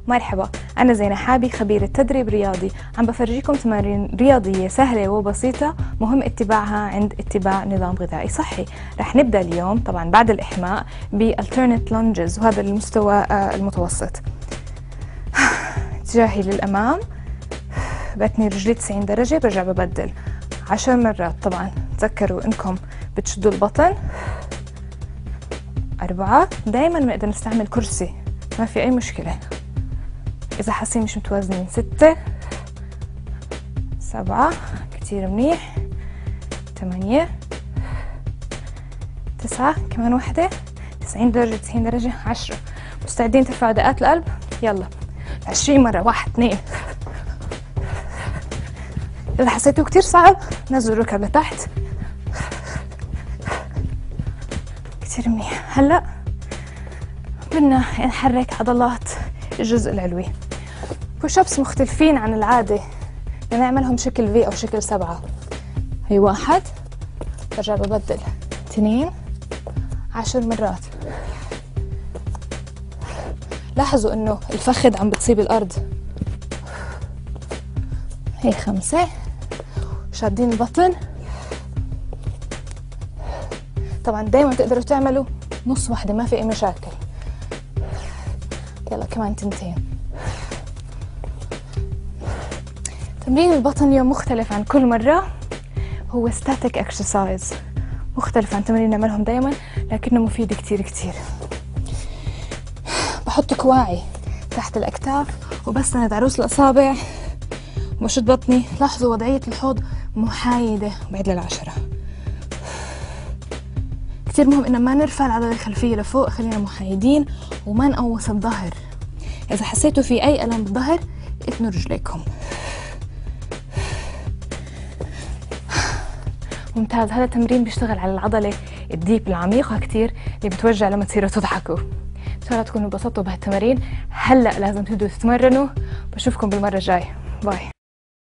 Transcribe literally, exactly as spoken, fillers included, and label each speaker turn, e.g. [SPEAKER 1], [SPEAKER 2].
[SPEAKER 1] مرحبا، أنا زينة حابي خبيرة تدريب رياضي. عم بفرجيكم تمارين رياضية سهلة وبسيطة مهم اتباعها عند اتباع نظام غذائي صحي. رح نبدأ اليوم طبعا بعد الإحماء ب alternate lunges، وهذا المستوى المتوسط. اتجاهي للأمام، بتني رجلي تسعين درجة، برجع ببدل عشر مرات. طبعا تذكروا انكم بتشدوا البطن. أربعة، دايما بنقدر نستعمل كرسي، ما في أي مشكلة إذا حاسين مش متوازنين. ستة، سبعة، كتير منيح. ثمانية، تسعة، كمان وحدة، تسعين درجة تسعين درجة. عشرة، مستعدين ترفعوا دقات القلب؟ يلا عشرين مرة. واحد، اثنين. إذا حسيتوا كتير صعب نزلوا الركب لتحت. كتير منيح. هلأ بدنا نحرك عضلات الجزء العلوي. بوش ابس مختلفين عن العادة، بدنا نعملهم شكل في أو شكل سبعة. هي واحد، برجع ببدل. اثنين، عشر مرات. لاحظوا انه الفخذ عم بتصيب الارض. هي خمسة، شادين البطن. طبعا دايما تقدروا تعملوا نص واحدة، ما في اي مشاكل. يلا كمان تنتين. تمرين البطن اليوم مختلف عن كل مرة، هو static exercise، مختلف عن تمارين نعملهم دايما لكنه مفيد كتير كتير. بحط كواعي تحت الأكتاف وبسند عروس الأصابع وبشد بطني. لاحظوا وضعية الحوض محايدة. بعد للعشرة. كتير مهم إن ما نرفع العضلة الخلفية لفوق، خلينا محايدين وما نقوس الظهر. إذا حسيتوا في أي ألم بالظهر اتنوا رجليكم. ممتاز. هذا التمرين بيشتغل على العضلة الديب العميقة كتير اللي بتوجع لما تصيروا تضحكوا. إن شاء الله تكونوا انبسطوا بهالتمارين. هلأ لازم تبدوا تتمرنوا. بشوفكم بالمرة الجاية. باي.